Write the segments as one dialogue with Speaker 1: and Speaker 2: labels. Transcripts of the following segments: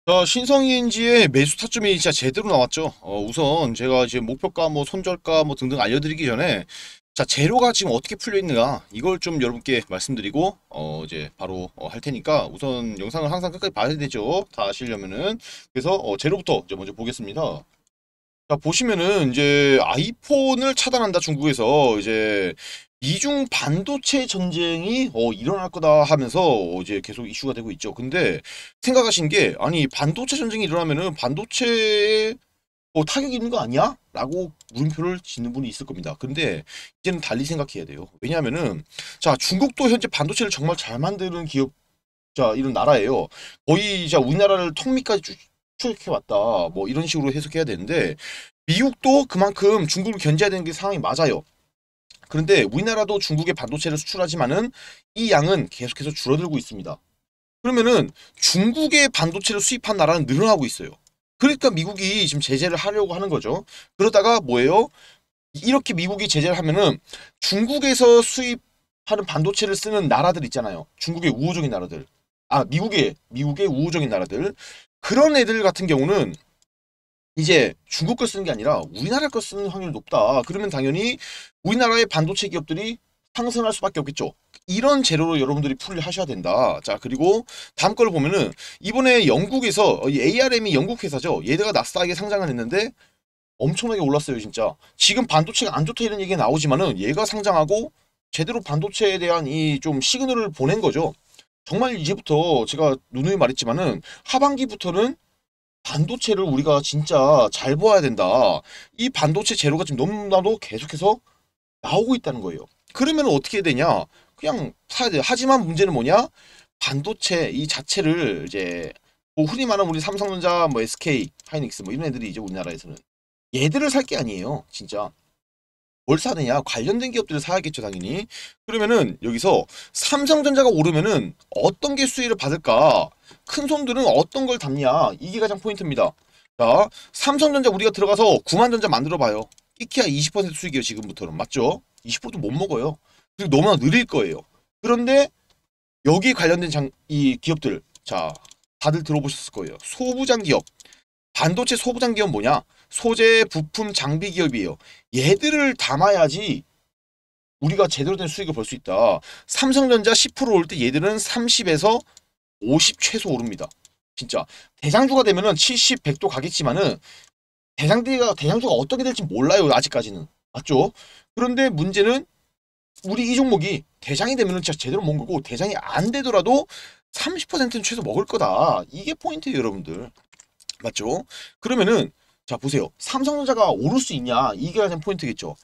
Speaker 1: 자, 신성인지의 매수 타점이 진짜 제대로 나왔죠. 우선 제가 이제 목표가 뭐 손절가 뭐 등등 알려드리기 전에 자, 재료가 지금 어떻게 풀려 있는가 이걸 좀 여러분께 말씀드리고 이제 바로 할 테니까 우선 영상을 항상 끝까지 봐야 되죠. 다 아시려면은. 그래서 재료부터 이제 먼저 보겠습니다. 자, 보시면은 이제 아이폰을 차단한다 중국에서 이제 미중 반도체 전쟁이 일어날 거다 하면서 이제 계속 이슈가 되고 있죠. 근데 생각하신 게 아니 반도체 전쟁이 일어나면은 반도체에 타격이 있는 거 아니야? 라고 물음표를 짓는 분이 있을 겁니다. 근데 이제는 달리 생각해야 돼요. 왜냐하면은 자, 중국도 현재 반도체를 정말 잘 만드는 기업, 자, 이런 나라예요. 거의 자 우리나라를 턱밑까지 추격해 왔다. 뭐 이런 식으로 해석해야 되는데 미국도 그만큼 중국을 견제해야 되는 게 상황이 맞아요. 그런데 우리나라도 중국에 반도체를 수출하지만은 이 양은 계속해서 줄어들고 있습니다. 그러면은 중국의 반도체를 수입한 나라는 늘어나고 있어요. 그러니까 미국이 지금 제재를 하려고 하는 거죠. 그러다가 뭐예요? 이렇게 미국이 제재를 하면은 중국에서 수입하는 반도체를 쓰는 나라들 있잖아요. 중국의 우호적인 나라들. 아, 미국의 우호적인 나라들. 그런 애들 같은 경우는 이제 중국 걸 쓰는 게 아니라 우리나라 걸 쓰는 확률이 높다. 그러면 당연히 우리나라의 반도체 기업들이 상승할 수밖에 없겠죠. 이런 재료로 여러분들이 풀이를 하셔야 된다. 자, 그리고 다음 걸 보면은 이번에 영국에서 이 ARM이 영국 회사죠. 얘네가 나스닥에 상장을 했는데 엄청나게 올랐어요, 진짜. 지금 반도체가 안 좋다 이런 얘기가 나오지만은 얘가 상장하고 제대로 반도체에 대한 이 좀 시그널을 보낸 거죠. 정말 이제부터 제가 누누이 말했지만은 하반기부터는 반도체를 우리가 진짜 잘 봐야 된다. 이 반도체 재료가 지금 너무나도 계속해서 나오고 있다는 거예요. 그러면 어떻게 되냐? 그냥 사야 돼요. 하지만 문제는 뭐냐? 반도체 이 자체를 이제 뭐 흔히 말하는 우리 삼성전자, 뭐 SK, 하이닉스 뭐 이런 애들이 이제 우리나라에서는 얘들을 살 게 아니에요. 진짜. 뭘 사느냐? 관련된 기업들을 사야겠죠, 당연히. 그러면은 여기서 삼성전자가 오르면은 어떤 게 수혜를 받을까? 큰 손들은 어떤 걸 담냐? 이게 가장 포인트입니다. 자, 삼성전자 우리가 들어가서 9만전자 만들어 봐요. 끼키야 20% 수익이에요, 지금부터는. 맞죠? 20%도 못 먹어요. 그리고 너무나 느릴 거예요. 그런데 여기 관련된 이 기업들, 자, 다들 들어보셨을 거예요. 소부장 기업. 반도체 소부장 기업 뭐냐? 소재, 부품, 장비 기업이에요. 얘들을 담아야지 우리가 제대로 된 수익을 벌 수 있다. 삼성전자 10% 오를 때 얘들은 30에서 50 최소 오릅니다. 진짜. 대장주가 되면은 70, 100도 가겠지만은 대장주가 어떻게 될지 몰라요. 아직까지는. 맞죠? 그런데 문제는 우리 이 종목이 대장이 되면은 진짜 제대로 먹은 거고 대장이 안 되더라도 30%는 최소 먹을 거다. 이게 포인트예요, 여러분들. 맞죠? 그러면은 자 보세요. 삼성전자가 오를 수 있냐? 이게 가장 포인트겠죠.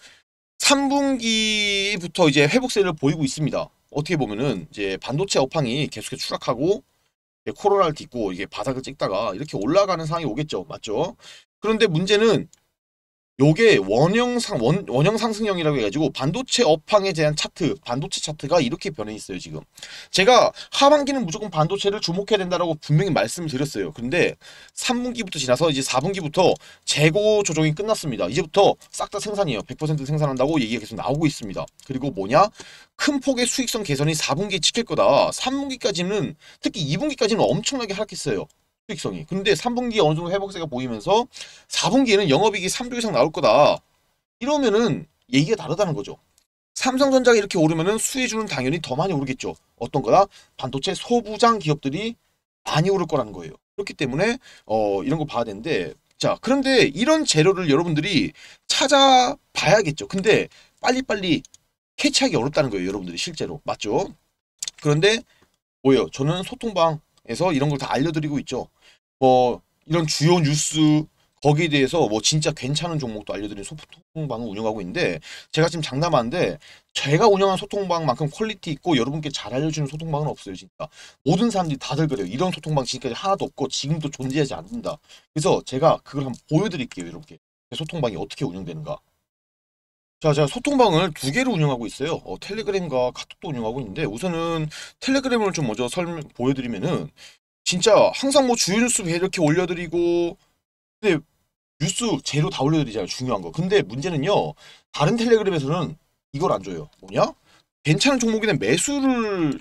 Speaker 1: 3분기부터 이제 회복세를 보이고 있습니다. 어떻게 보면은 이제 반도체 업황이 계속해서 추락하고 이제 코로나를 딛고 이게 바닥을 찍다가 이렇게 올라가는 상황이 오겠죠. 맞죠? 그런데 문제는 요게 원형 상승형이라고 해가지고 반도체 업황에 대한 차트, 반도체 차트가 이렇게 변해 있어요, 지금. 제가 하반기는 무조건 반도체를 주목해야 된다라고 분명히 말씀을 드렸어요. 근데 3분기부터 지나서 이제 4분기부터 재고 조정이 끝났습니다. 이제부터 싹 다 생산이에요. 100% 생산한다고 얘기가 계속 나오고 있습니다. 그리고 뭐냐? 큰 폭의 수익성 개선이 4분기에 찍힐 거다. 3분기까지는, 특히 2분기까지는 엄청나게 하락했어요. 수익성이. 근데 3분기에 어느 정도 회복세가 보이면서 4분기에는 영업이익이 3조 이상 나올 거다. 이러면은 얘기가 다르다는 거죠. 삼성전자가 이렇게 오르면은 수혜주는 당연히 더 많이 오르겠죠. 어떤 거다? 반도체 소부장 기업들이 많이 오를 거라는 거예요. 그렇기 때문에 이런 거 봐야 되는데 자, 그런데 이런 재료를 여러분들이 찾아봐야겠죠. 근데 빨리빨리 캐치하기 어렵다는 거예요, 여러분들이 실제로. 맞죠? 그런데 뭐예요? 저는 소통방에서 이런 걸 다 알려드리고 있죠. 뭐 이런 주요 뉴스 거기에 대해서 뭐 진짜 괜찮은 종목도 알려드리는 소통방을 운영하고 있는데 제가 지금 장담하는데 제가 운영한 소통방만큼 퀄리티 있고 여러분께 잘 알려주는 소통방은 없어요, 진짜. 모든 사람들이 다들 그래요. 이런 소통방 지금까지 하나도 없고 지금도 존재하지 않는다. 그래서 제가 그걸 한번 보여드릴게요, 이렇게. 제 소통방이 어떻게 운영되는가. 자, 제가 소통방을 두 개를 운영하고 있어요. 텔레그램과 카톡도 운영하고 있는데 우선은 텔레그램을 좀 먼저 보여드리면은 진짜 항상 뭐 주요 뉴스 이렇게 올려드리고 근데 뉴스 재료 다 올려드리잖아요. 중요한 거. 근데 문제는요. 다른 텔레그램에서는 이걸 안 줘요. 뭐냐? 괜찮은 종목에 대한 매수를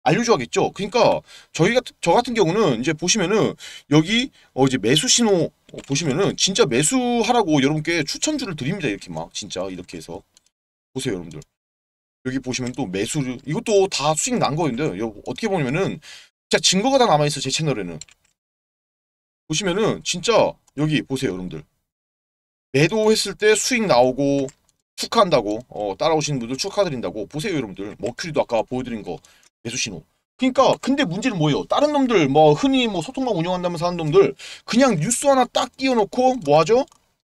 Speaker 1: 알려줘야겠죠. 그러니까 저 같은 경우는 이제 보시면은 여기 이제 매수 신호 보시면은 진짜 매수하라고 여러분께 추천주를 드립니다. 이렇게 막 진짜 이렇게 해서 보세요, 여러분들. 여기 보시면 또 매수를 이것도 다 수익 난 거인데 어떻게 보면은 진짜 증거가 다 남아 있어 제 채널에는. 보시면은 진짜 여기 보세요, 여러분들. 매도했을 때 수익 나오고 축하한다고 따라오시는 분들 축하드린다고 보세요, 여러분들. 머큐리도 아까 보여드린 거 매수 신호. 그러니까 근데 문제는 뭐예요? 다른 놈들 뭐 흔히 뭐 소통망 운영한다면서 하는 놈들 그냥 뉴스 하나 딱 띄워놓고 뭐 하죠?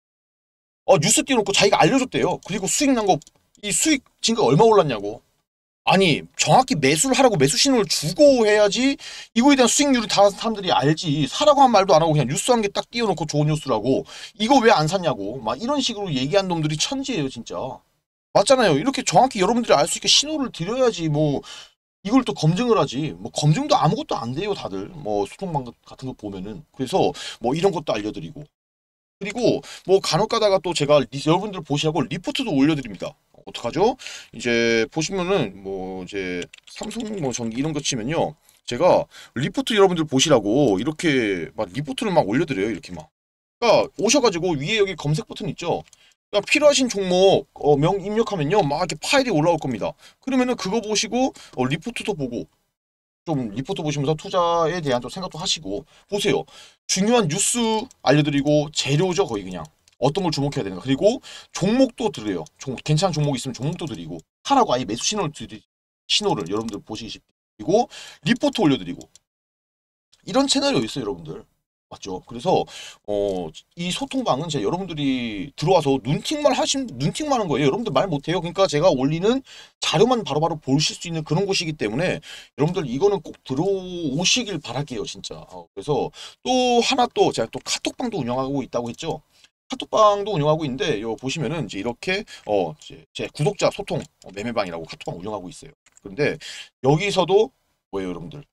Speaker 1: 뉴스 띄워놓고 자기가 알려줬대요. 그리고 수익 난 거 이 수익 지금 얼마 올랐냐고. 아니 정확히 매수를 하라고 매수 신호를 주고 해야지 이거에 대한 수익률을 다 사람들이 알지. 사라고 한 말도 안 하고 그냥 뉴스 한 개 딱 띄워놓고 좋은 뉴스라고 이거 왜 안 샀냐고 막 이런 식으로 얘기한 놈들이 천지예요 진짜. 맞잖아요. 이렇게 정확히 여러분들이 알 수 있게 신호를 드려야지 뭐 이걸 또 검증을 하지. 뭐 검증도 아무것도 안 돼요 다들. 뭐 소통방 같은 거 보면은. 그래서 뭐 이런 것도 알려드리고 그리고 뭐 간혹 가다가 또 제가 여러분들 보시라고 리포트도 올려드립니다. 어떡하죠? 이제 보시면은 뭐 이제 삼성 뭐 전기 이런 거 치면요. 제가 리포트 여러분들 보시라고 이렇게 막 리포트를 막 올려드려요. 이렇게 막. 그러니까 오셔가지고 위에 여기 검색 버튼 있죠? 그러니까 필요하신 종목 명 입력하면요. 막 이렇게 파일이 올라올 겁니다. 그러면은 그거 보시고 리포트도 보고 좀 리포트 보시면서 투자에 대한 좀 생각도 하시고 보세요. 중요한 뉴스 알려드리고 재료죠 거의 그냥. 어떤 걸 주목해야 되는가. 그리고 종목도 드려요. 괜찮은 종목 있으면 종목도 드리고 하라고 아예 매수 신호를 여러분들 보시기 쉽게. 그리고 리포트 올려드리고 이런 채널이 있어요 여러분들. 맞죠? 그래서 이 소통방은 제가 여러분들이 들어와서 눈팅만 하는 거예요. 여러분들 말 못해요. 그러니까 제가 올리는 자료만 바로바로 보실 수 있는 그런 곳이기 때문에 여러분들 이거는 꼭 들어오시길 바랄게요, 진짜. 그래서 또 하나 또 제가 또 카톡방도 운영하고 있다고 했죠. 카톡방도 운영하고 있는데 요 보시면은 이제 이렇게 이제 제 구독자 소통 매매방이라고 카톡방 운영하고 있어요. 그런데 여기서도 뭐예요, 여러분들?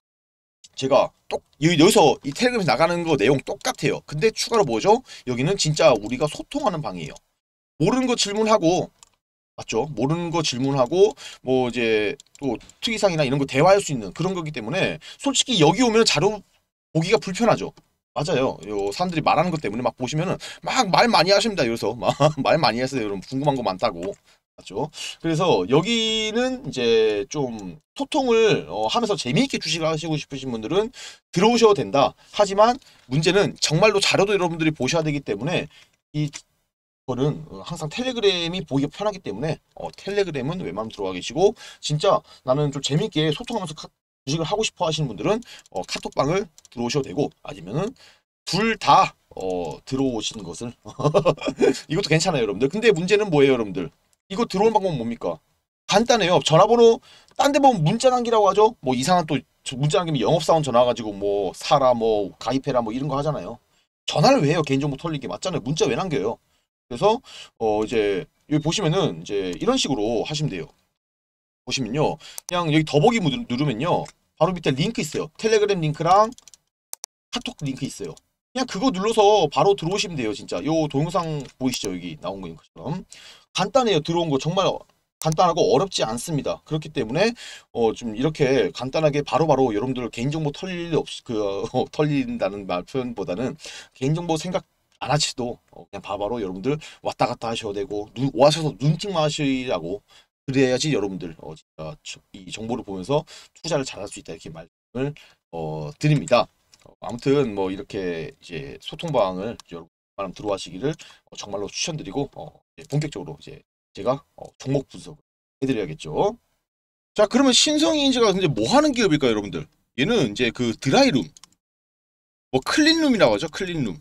Speaker 1: 제가 여기서 이 텔레그램에서 나가는 거 내용 똑같아요. 근데 추가로 뭐죠? 여기는 진짜 우리가 소통하는 방이에요. 모르는 거 질문하고 맞죠? 모르는 거 질문하고 뭐 이제 또 특이사항이나 이런 거 대화할 수 있는 그런 거기 때문에 솔직히 여기 오면 자료 보기가 불편하죠. 맞아요. 요 사람들이 말하는 것 때문에 막 보시면은 막 말 많이 하십니다. 여기서 막 말 많이 하세요. 여러분 궁금한 거 많다고. 맞죠? 그래서 여기는 이제 좀 소통을 하면서 재미있게 주식을 하시고 싶으신 분들은 들어오셔도 된다. 하지만 문제는 정말로 자료도 여러분들이 보셔야 되기 때문에 이거는 항상 텔레그램이 보기가 편하기 때문에 텔레그램은 웬만하면 들어가 계시고 진짜 나는 좀 재미있게 소통하면서 주식을 하고 싶어 하시는 분들은 카톡방을 들어오셔도 되고 아니면은 둘 다 들어오시는 것을 이것도 괜찮아요 여러분들. 근데 문제는 뭐예요 여러분들? 이거 들어온 방법은 뭡니까? 간단해요. 전화번호 딴 데 보면 문자 남기라고 하죠. 뭐 이상한 또 문자 남기면 영업사원 전화 가지고 뭐 사라 뭐 가입해라 뭐 이런 거 하잖아요. 전화를 왜 해요? 개인정보 털리게 맞잖아요. 문자 왜 남겨요? 그래서 이제 여기 보시면은 이제 이런 식으로 하시면 돼요. 보시면요. 그냥 여기 더보기 누르면요. 바로 밑에 링크 있어요. 텔레그램 링크랑 카톡 링크 있어요. 그냥 그거 눌러서 바로 들어오시면 돼요. 진짜 요 동영상 보이시죠? 여기 나온 거처럼 간단해요. 들어온 거 정말 간단하고 어렵지 않습니다. 그렇기 때문에 좀 이렇게 간단하게 바로바로 여러분들 개인정보 털릴 일 없이 털린다는 말 표현보다는 개인정보 생각 안 하시도 그냥 바로바로 여러분들 왔다 갔다 하셔도 되고 와셔서 눈팅만 하시라고 그래야지 여러분들 진짜 이 정보를 보면서 투자를 잘할 수 있다 이렇게 말씀을 드립니다. 아무튼 뭐 이렇게 이제 소통방을 여러분 들어와시기를 정말로 추천드리고 본격적으로 이제 제가 종목 분석을 해드려야겠죠. 자 그러면 신성인지가 근데 뭐 하는 기업일까요 여러분들? 얘는 이제 그 드라이룸 뭐 클린룸이라고 하죠. 클린룸.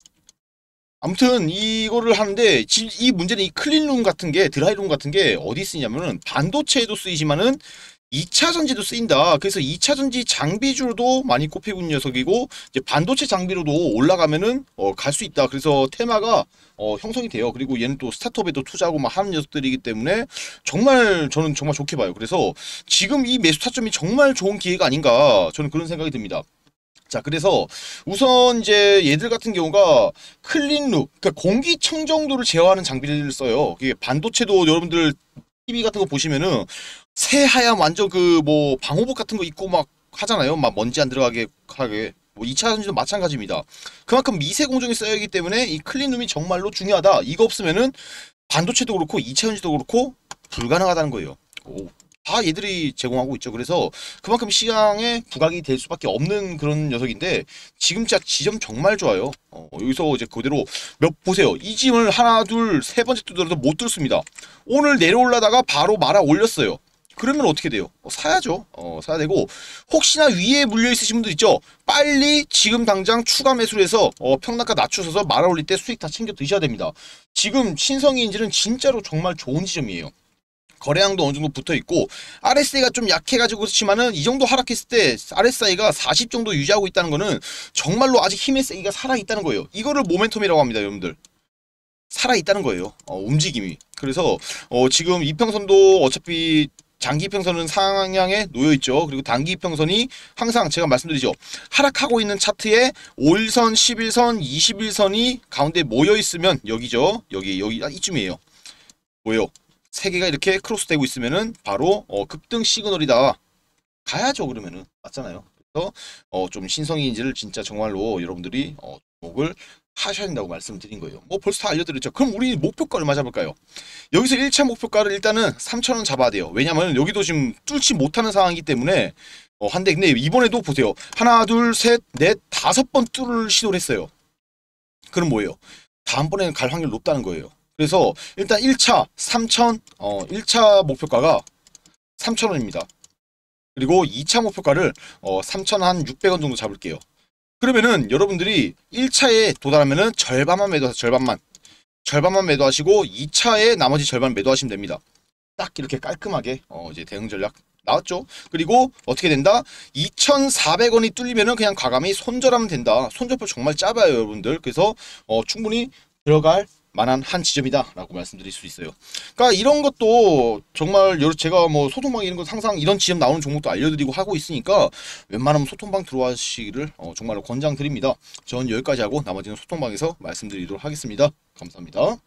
Speaker 1: 아무튼 이거를 하는데 이 문제는 이 클린룸 같은 게 드라이룸 같은 게 어디 쓰이냐면은 반도체에도 쓰이지만은 2차 전지도 쓰인다. 그래서 2차 전지 장비주로도 많이 꼽히고 있는 녀석이고 이제 반도체 장비로도 올라가면은 갈 수 있다. 그래서 테마가 형성이 돼요. 그리고 얘는 또 스타트업에도 투자하고 막 하는 녀석들이기 때문에 정말 저는 정말 좋게 봐요. 그래서 지금 이 매수 타점이 정말 좋은 기회가 아닌가 저는 그런 생각이 듭니다. 자 그래서 우선 이제 얘들 같은 경우가 클린룩 그러니까 공기청정도를 제어하는 장비를 써요. 이게 반도체도 여러분들 TV 같은 거 보시면은 새하얀 완전 그 뭐 방호복 같은 거 입고 막 하잖아요. 막 먼지 안 들어가게 하게. 뭐 2차 전지도 마찬가지입니다. 그만큼 미세 공정이 쌓여 있기 때문에 이 클린룸이 정말로 중요하다. 이거 없으면은 반도체도 그렇고 2차 전지도 그렇고 불가능하다는 거예요. 다 얘들이 제공하고 있죠. 그래서 그만큼 시장에 부각이 될 수밖에 없는 그런 녀석인데 지금 진짜 지점 정말 좋아요. 여기서 이제 그대로 보세요. 이 짐을 하나 둘 세 번째 뚫더라도 못 뚫습니다. 오늘 내려올라다가 바로 말아 올렸어요. 그러면 어떻게 돼요? 사야죠. 사야 되고 혹시나 위에 물려 있으신 분들 있죠. 빨리 지금 당장 추가 매수를 해서 평단가 낮추셔서 말아 올릴 때 수익 다 챙겨 드셔야 됩니다. 지금 신성인지는 진짜로 정말 좋은 지점이에요. 거래량도 어느 정도 붙어 있고 RSI가 좀 약해가지고 그렇지만은 이 정도 하락했을 때 RSI가 40 정도 유지하고 있다는 거는 정말로 아직 힘의 세기가 살아있다는 거예요. 이거를 모멘텀이라고 합니다, 여러분들. 살아있다는 거예요. 움직임이. 그래서 지금 이평선도 어차피 장기 이평선은 상향에 놓여있죠. 그리고 단기 이평선이 항상 제가 말씀드리죠. 하락하고 있는 차트에 5일선, 11선, 21선이 가운데 모여있으면 여기죠. 여기 이쯤이에요. 뭐요? 세 개가 이렇게 크로스되고 있으면은 바로 급등 시그널이다. 가야죠. 그러면은 맞잖아요. 그래서 좀 신성인지를 진짜 정말로 여러분들이 주목을 하셔야 된다고 말씀드린 거예요. 뭐 벌써 다 알려드렸죠. 그럼 우리 목표가 얼마 잡을까요? 여기서 1차 목표가를 일단은 3,000원 잡아야 돼요. 왜냐면 여기도 지금 뚫지 못하는 상황이기 때문에 한데 근데 이번에도 보세요. 하나 둘 셋 넷 5번 뚫을 시도를 했어요. 그럼 뭐예요? 다음번에는 갈 확률 높다는 거예요. 그래서 일단 1차 3,000 1차 목표가가 3,000원입니다. 그리고 2차 목표가를 3,600원 정도 잡을게요. 그러면은 여러분들이 1차에 도달하면은 절반만 매도하세요. 절반만 매도하시고 2차에 나머지 절반 매도하시면 됩니다. 딱 이렇게 깔끔하게 이제 대응 전략 나왔죠. 그리고 어떻게 된다? 2,400원이 뚫리면은 그냥 과감히 손절하면 된다. 손절표 정말 짧아요, 여러분들. 그래서 충분히 들어갈 만한 한 지점이다 라고 말씀드릴 수 있어요. 그러니까 이런 것도 정말 제가 뭐 소통방 이런 거 항상 이런 지점 나오는 종목도 알려드리고 하고 있으니까 웬만하면 소통방 들어와시기를 정말로 권장드립니다. 전 여기까지 하고 나머지는 소통방에서 말씀드리도록 하겠습니다. 감사합니다.